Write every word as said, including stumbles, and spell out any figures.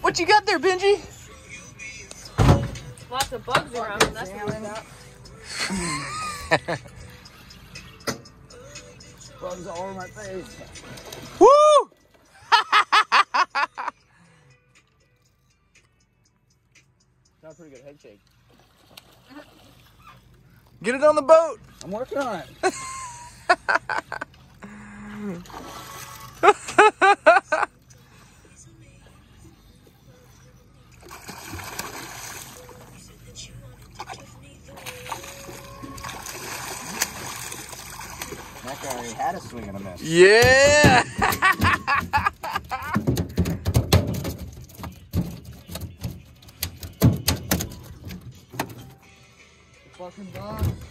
What you got there, Benji? Lots of bugs around him, that's what we got. Bugs all over my face. Woo! Got a pretty good head shake. Get it on the boat. I'm working on it. That guy already had a swing and a miss. Yeah. Fucking dog.